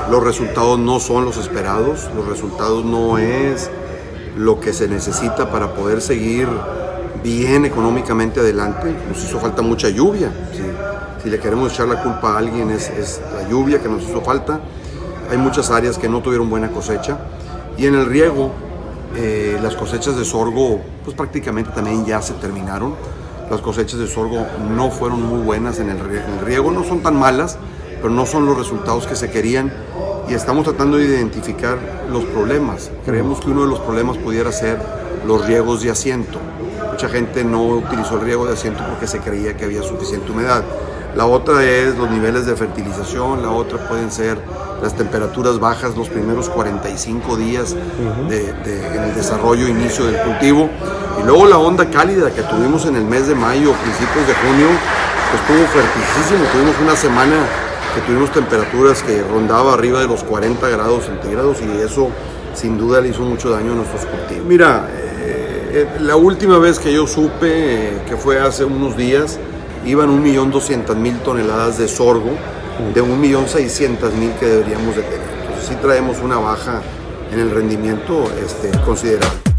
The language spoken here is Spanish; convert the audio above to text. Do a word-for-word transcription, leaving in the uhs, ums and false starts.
los resultados no son los esperados, los resultados no es lo que se necesita para poder seguir bien económicamente adelante. Nos hizo falta mucha lluvia. Si, si le queremos echar la culpa a alguien es, es la lluvia que nos hizo falta. Hay muchas áreas que no tuvieron buena cosecha y en el riego eh, las cosechas de sorgo pues prácticamente también ya se terminaron. Las cosechas de sorgo no fueron muy buenas en el riego, en el riego no son tan malas, pero no son los resultados que se querían y estamos tratando de identificar los problemas. Creemos que uno de los problemas pudiera ser los riegos de asiento. Mucha gente no utilizó el riego de asiento porque se creía que había suficiente humedad. La otra es los niveles de fertilización, la otra pueden ser las temperaturas bajas los primeros cuarenta y cinco días de, de, en el desarrollo, inicio del cultivo. Y luego la onda cálida que tuvimos en el mes de mayo, principios de junio, pues estuvo fuertísimo. Tuvimos una semana que tuvimos temperaturas que rondaba arriba de los cuarenta grados centígrados y eso sin duda le hizo mucho daño a nuestros cultivos. Mira, eh, la última vez que yo supe, eh, que fue hace unos días, iban un millón doscientas mil toneladas de sorgo de un millón seiscientas mil que deberíamos de tener. Entonces sí traemos una baja en el rendimiento este, considerable.